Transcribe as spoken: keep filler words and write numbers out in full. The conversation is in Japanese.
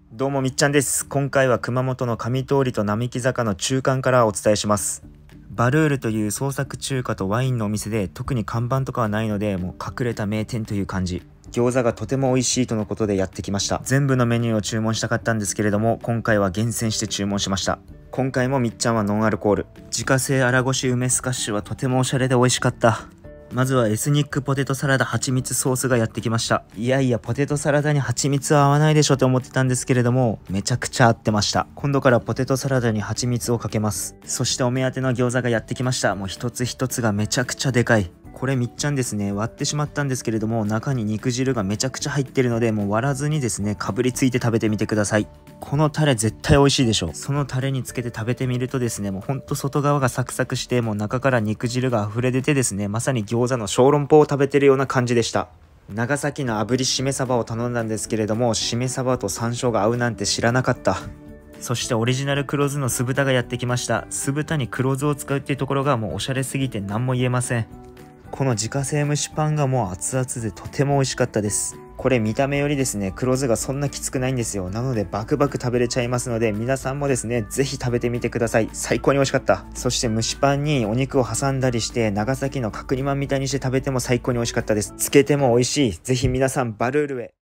どうもみっちゃんです。今回は熊本の上通りと並木坂の中間からお伝えします。バルールという創作中華とワインのお店で特に看板とかはないので、もう隠れた名店という感じ。餃子がとても美味しいとのことでやってきました。全部のメニューを注文したかったんですけれども、今回は厳選して注文しました。今回もみっちゃんはノンアルコール。自家製粗ごし梅スカッシュはとてもおしゃれで美味しかった。まずはエスニックポテトサラダ蜂蜜ソースがやってきました。いやいや、ポテトサラダに蜂蜜は合わないでしょと思ってたんですけれども、めちゃくちゃ合ってました。今度からポテトサラダに蜂蜜をかけます。そしてお目当ての餃子がやってきました。もう一つ一つがめちゃくちゃでかい。これみっちゃんですね、割ってしまったんですけれども、中に肉汁がめちゃくちゃ入ってるので、もう割らずにですね、かぶりついて食べてみてください。このタレ絶対美味しいでしょ。そのタレにつけて食べてみるとですね、もうほんと外側がサクサクして、もう中から肉汁が溢れ出てですね、まさに餃子の小籠包を食べてるような感じでした。長崎の炙りしめ鯖を頼んだんですけれども、しめ鯖と山椒が合うなんて知らなかった。そしてオリジナル黒酢の酢豚がやってきました。酢豚に黒酢を使うっていうところがもうおしゃれすぎて何も言えません。この自家製蒸しパンがもう熱々でとても美味しかったです。これ見た目よりですね、黒酢がそんなきつくないんですよ。なのでバクバク食べれちゃいますので、皆さんもですね、ぜひ食べてみてください。最高に美味しかった。そして蒸しパンにお肉を挟んだりして、長崎の角煮まんみたいにして食べても最高に美味しかったです。つけても美味しい。ぜひ皆さんバルールへ。